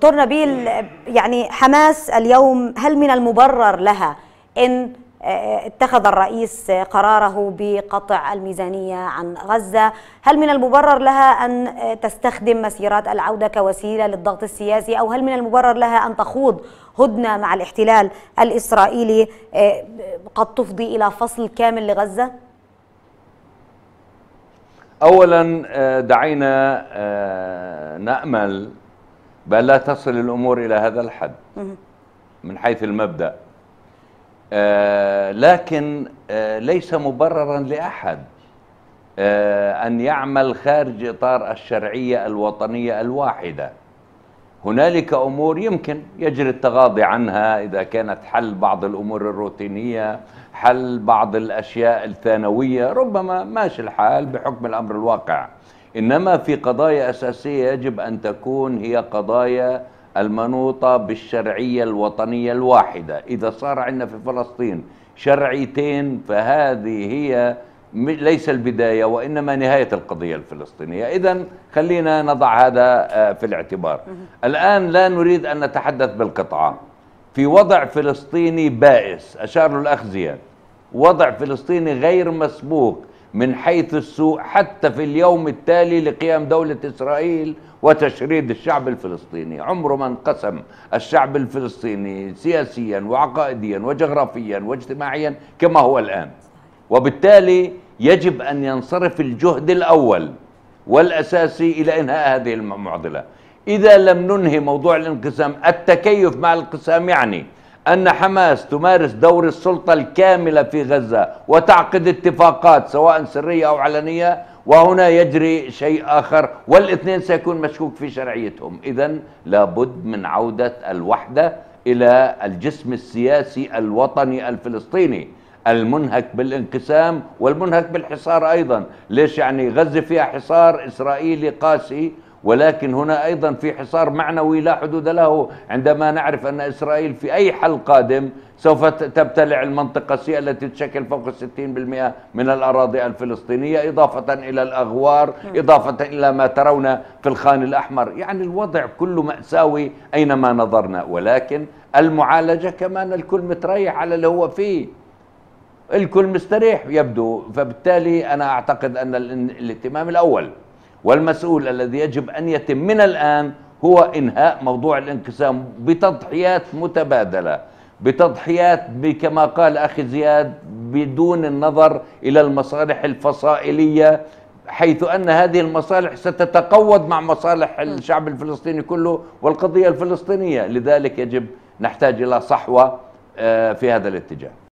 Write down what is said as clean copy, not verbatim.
دكتور نبيل، يعني حماس اليوم هل من المبرر لها إن اتخذ الرئيس قراره بقطع الميزانية عن غزة؟ هل من المبرر لها أن تستخدم مسيرات العودة كوسيلة للضغط السياسي؟ أو هل من المبرر لها أن تخوض هدنة مع الاحتلال الإسرائيلي قد تفضي إلى فصل كامل لغزة؟ أولا دعينا نأمل بأن لا تصل الأمور إلى هذا الحد من حيث المبدأ، لكن ليس مبررا لأحد أن يعمل خارج إطار الشرعية الوطنية الواحدة. هنالك أمور يمكن يجري التغاضي عنها إذا كانت حل بعض الأمور الروتينية، حل بعض الأشياء الثانوية، ربما ماشي الحال بحكم الأمر الواقع. إنما في قضايا أساسية يجب أن تكون هي قضايا المنوطة بالشرعية الوطنية الواحدة. إذا صار عندنا في فلسطين شرعيتين فهذه هي ليس البداية وإنما نهاية القضية الفلسطينية. إذن خلينا نضع هذا في الاعتبار. الآن لا نريد أن نتحدث بالقطعة، في وضع فلسطيني بائس أشار له الأخ زياد، وضع فلسطيني غير مسبوق من حيث السوء حتى في اليوم التالي لقيام دولة إسرائيل وتشريد الشعب الفلسطيني. عمره ما انقسم الشعب الفلسطيني سياسيا وعقائديا وجغرافيا واجتماعيا كما هو الآن، وبالتالي يجب أن ينصرف الجهد الأول والأساسي إلى إنهاء هذه المعضلة. إذا لم ننهي موضوع الانقسام، التكيف مع الانقسام يعني أن حماس تمارس دور السلطة الكاملة في غزة وتعقد اتفاقات سواء سرية أو علنية، وهنا يجري شيء آخر والاثنين سيكون مشكوك في شرعيتهم. إذن لابد من عودة الوحدة إلى الجسم السياسي الوطني الفلسطيني المنهك بالانقسام والمنهك بالحصار أيضا. ليش؟ يعني غزة فيها حصار إسرائيلي قاسي، ولكن هنا أيضا في حصار معنوي لا حدود له، عندما نعرف أن إسرائيل في أي حل قادم سوف تبتلع المنطقة سي التي تشكل فوق 60% من الأراضي الفلسطينية، إضافة إلى الأغوار، إضافة إلى ما ترون في الخان الأحمر. يعني الوضع كله مأساوي أينما نظرنا، ولكن المعالجة كمان الكل متريح على اللي هو فيه، الكل مستريح يبدو. فبالتالي أنا أعتقد أن الاهتمام الأول والمسؤول الذي يجب أن يتم من الآن هو إنهاء موضوع الانقسام بتضحيات متبادلة، بتضحيات كما قال أخي زياد بدون النظر إلى المصالح الفصائلية، حيث أن هذه المصالح ستتقوض مع مصالح الشعب الفلسطيني كله والقضية الفلسطينية. لذلك يجب نحتاج إلى صحوة في هذا الاتجاه.